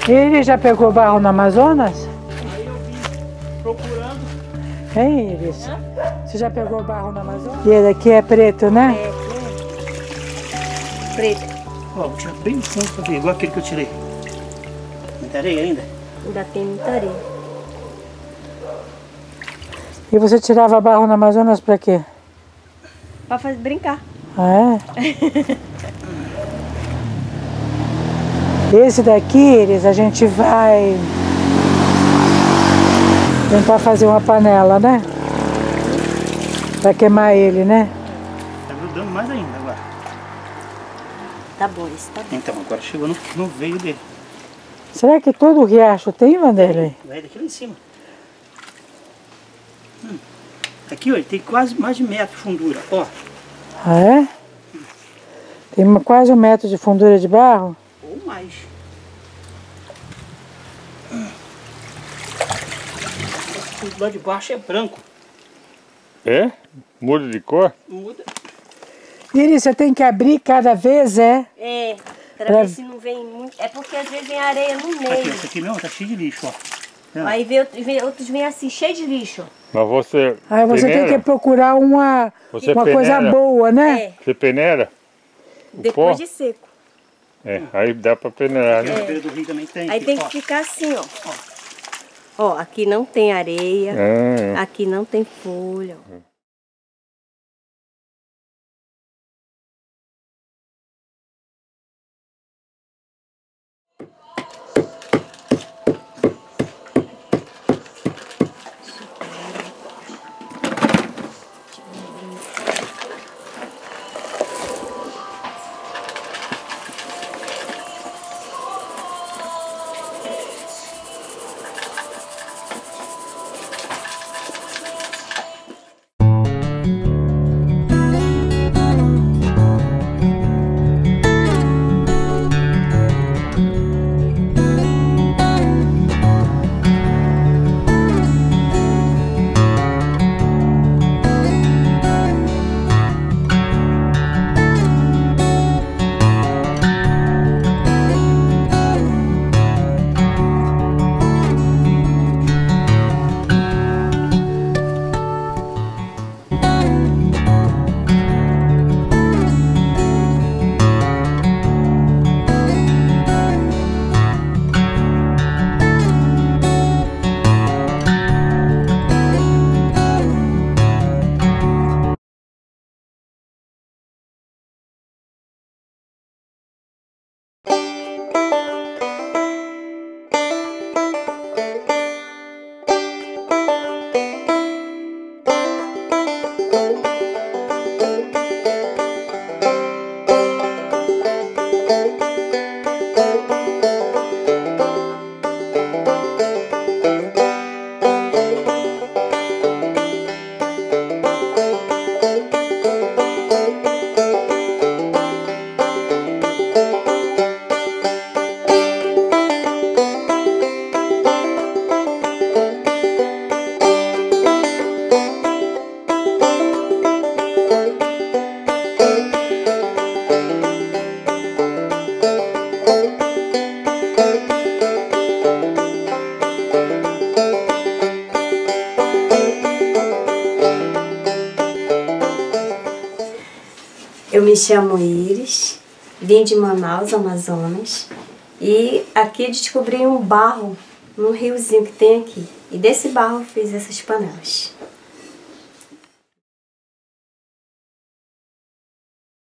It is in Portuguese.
Ele já pegou barro no Amazonas? Aí eu vim procurando. Hein, Iris? Você já pegou barro no Amazonas? E esse aqui é preto, né? É, preto. Ó, vou tirar bem no fundo pra ver, igual aquele que eu tirei. Muita areia ainda? Ainda tem muita areia. E você tirava barro no Amazonas pra quê? Pra fazer, brincar. Ah, é? Esse daqui, Iris, a gente vai tentar fazer uma panela, né? Pra queimar ele, né? Tá grudando mais ainda agora. Tá bom, isso tá bom. Então, agora chegou no veio dele. Será que todo o riacho tem, Vanderlei? Vai daqui lá em cima. Aqui, ó, ele tem quase mais de metro de fundura, ó. Ah, é? Tem quase 1 metro de fundura de barro? Ou mais. Tudo lá de baixo é branco. É? Muda de cor? Muda. Iris, você tem que abrir cada vez, é? É, pra Pra- ver se não vem muito. É porque às vezes vem areia no Aqui, meio. esse aqui mesmo tá cheio de lixo, ó. Aí outros vêm assim, cheio de lixo. Mas você Aí você peneira? tem que procurar uma Você coisa peneira? boa, né? É, Você peneira? depois pó? de seco. É, aí dá pra peneirar, Na né? beira do rio também tem. Aí aqui, tem ó. que ficar assim, ó. Ó, aqui não tem areia, Ah, aqui não tem folha. Ó. Eu me chamo Iris, vim de Manaus, Amazonas, e aqui descobri um barro num riozinho que tem aqui. E desse barro eu fiz essas panelas.